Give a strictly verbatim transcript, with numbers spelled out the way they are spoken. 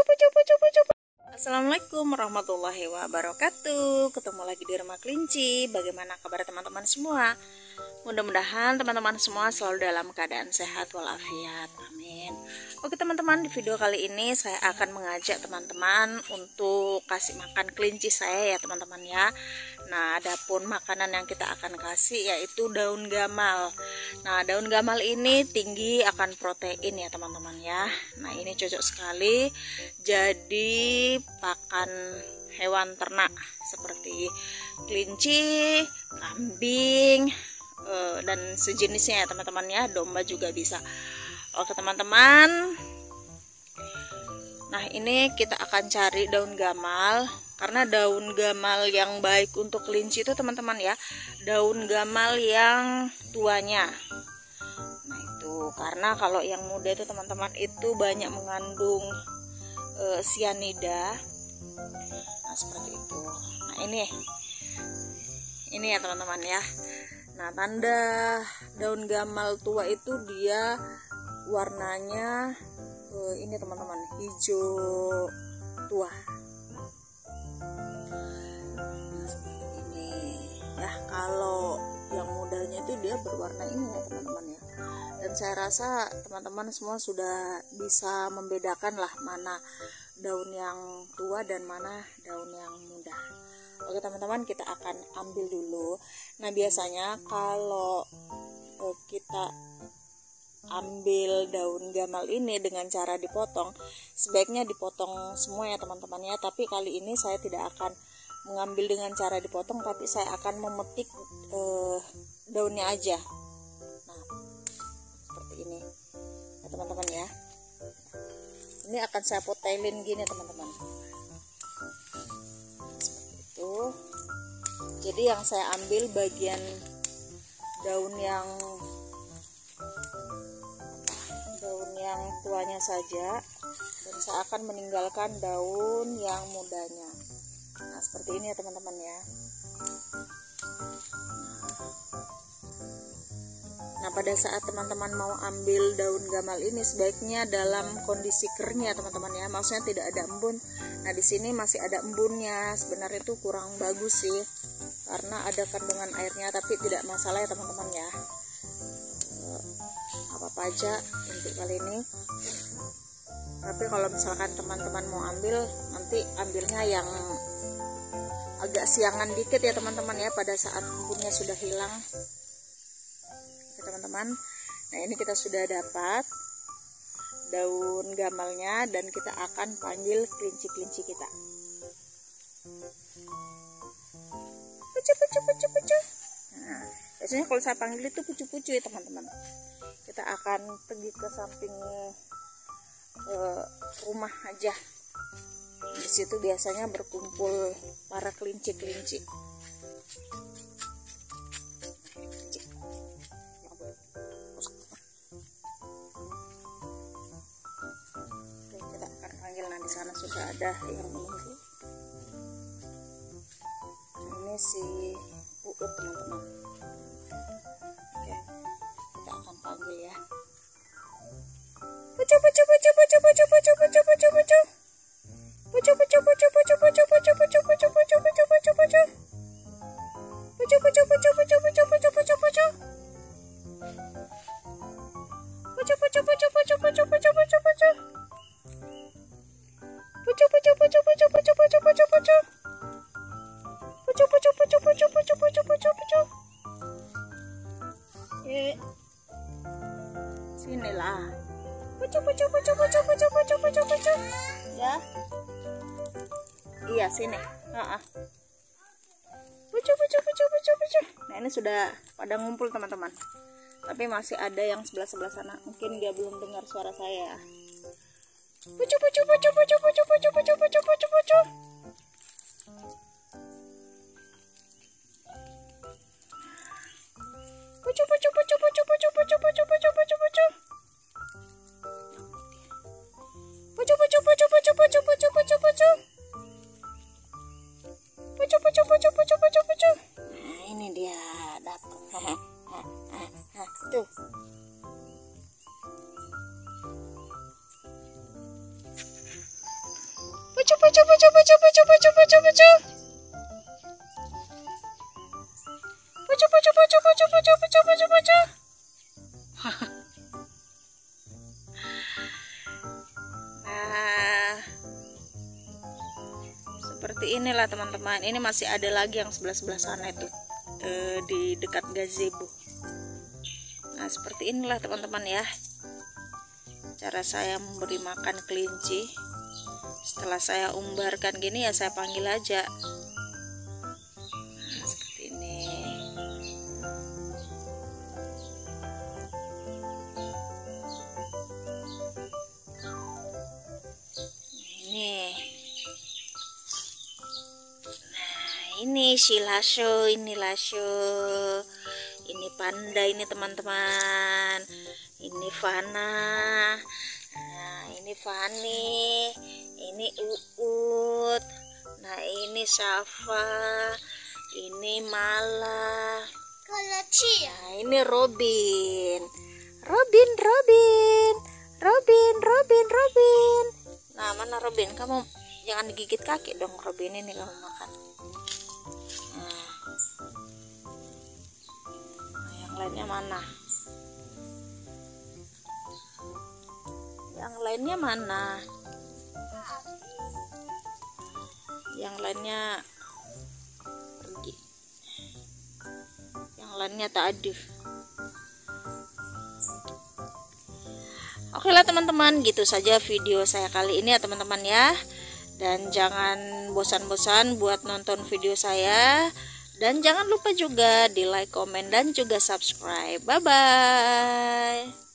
pucu, pucu, pucu. Assalamualaikum warahmatullahi wabarakatuh. Ketemu lagi di Rumah Kelinci. Bagaimana kabar teman-teman semua? Mudah-mudahan teman-teman semua selalu dalam keadaan sehat walafiat. Amin. Oke teman-teman, di video kali ini saya akan mengajak teman-teman untuk kasih makan kelinci saya ya teman-teman ya. Nah, adapun makanan yang kita akan kasih yaitu daun gamal. Nah, daun gamal ini tinggi akan protein ya teman-teman ya. Nah, ini cocok sekali jadi pakan hewan ternak seperti kelinci, kambing, dan sejenisnya ya teman-teman ya. Domba juga bisa. Oke teman-teman, nah ini kita akan cari daun gamal, karena daun gamal yang baik untuk kelinci itu teman-teman ya, daun gamal yang tuanya. Nah itu karena kalau yang muda itu teman-teman itu banyak mengandung e, sianida. Nah seperti itu. Nah ini ini ya teman-teman ya. Nah tanda daun gamal tua itu dia warnanya uh, ini teman-teman, hijau tua. Nah, seperti ini ya. Kalau yang mudanya itu dia berwarna ini ya teman-teman ya. Dan saya rasa teman-teman semua sudah bisa membedakan lah mana daun yang tua dan mana daun yang muda. Oke teman-teman, kita akan ambil dulu. Nah biasanya kalau uh, kita ambil daun gamal ini dengan cara dipotong, sebaiknya dipotong semua ya teman-teman ya. Tapi kali ini saya tidak akan mengambil dengan cara dipotong, tapi saya akan memetik eh, daunnya aja. Nah seperti ini ya teman-teman ya. Ini akan saya potelin gini teman-teman. Seperti itu. Jadi yang saya ambil bagian daun yang yang tuanya saja, dan saya akan meninggalkan daun yang mudanya. Nah seperti ini ya teman-teman ya. Nah pada saat teman-teman mau ambil daun gamal ini sebaiknya dalam kondisi kering ya teman-teman ya, maksudnya tidak ada embun. Nah di sini masih ada embunnya, sebenarnya itu kurang bagus sih karena ada kandungan airnya, tapi tidak masalah ya teman-teman ya. Apa-apa aja untuk kali ini. Tapi kalau misalkan teman-teman mau ambil, nanti ambilnya yang agak siangan dikit ya teman-teman ya, pada saat embunnya sudah hilang. Oke teman-teman, nah ini kita sudah dapat daun gamalnya, dan kita akan panggil kelinci-kelinci kita. Pucu pucu pucu pucu. Nah biasanya kalau saya panggil itu pucu-pucu ya teman-teman. Kita akan pergi ke samping uh, rumah aja. Di situ biasanya berkumpul para kelinci-kelinci. Kita akan panggil. Nah di sana sudah ada yang menunggu. Ini si Uut teman-teman. Panggil ya. Pucu pucu pucu pucu pucu pucu pucu pucu pucu. Pucu pucu pucu pucu pucu pucu pucu pucu pucu pucu pucu pucu. Pucu pucu pucu pucu pucu pucu pucu pucu. Pucu pucu pucu pucu pucu pucu pucu pucu. Pucu pucu pucu pucu pucu pucu pucu pucu. Pucu pucu pucu pucu pucu pucu pucu pucu. Eh sinilah. Pucu pucu pucu pucu pucu pucu pucu pucu. Ya. Iya sini. Heeh. Pucu pucu pucu pucu pucu. Nah ini sudah pada ngumpul teman-teman. Tapi masih ada yang sebelah-sebelah sana. Mungkin dia belum dengar suara saya. Pucu pucu pucu pucu pucu pucu pucu pucu pucu pucu. Pucu pucu pucu pucu pucu pucu pucu pucu pucu pucu. Pucu pucu pucu pucu pucu pucu pucu pucu. Pucu pucu pucu pucu pucu pucu. Nah ini dia datang. Tuh. pucu, pucu, pucu, pucu, pucu, pucu, pucu, pucu. Pucu, pucu, pucu, pucu, pucu, pucu, pucu, pucu. Nah, seperti inilah teman-teman. Ini masih ada lagi yang sebelah-sebelah sana itu, eh, di dekat gazebo. Nah, seperti inilah teman-teman ya, cara saya memberi makan kelinci. Setelah saya umbarkan gini ya, saya panggil aja. Nah, seperti ini. Ini. Nah, ini si Lasho, ini Lasho. Ini Panda ini teman-teman. Ini Fana. Nah, ini Fani. Ini Uut. Nah, ini Safa. Ini Mala. Nah, ini Robin. Robin, Robin. Robin, Robin, Robin. Nah, mana Robin? Kamu jangan digigit kaki dong, Robin ini kamu makan. Nah, nah yang lainnya mana? Yang lainnya mana? Yang lainnya pergi. Yang lainnya tak ada. Oke lah teman-teman, gitu saja video saya kali ini ya teman-teman ya. Dan jangan bosan-bosan buat nonton video saya. Dan jangan lupa juga di like, komen, dan juga subscribe. Bye-bye.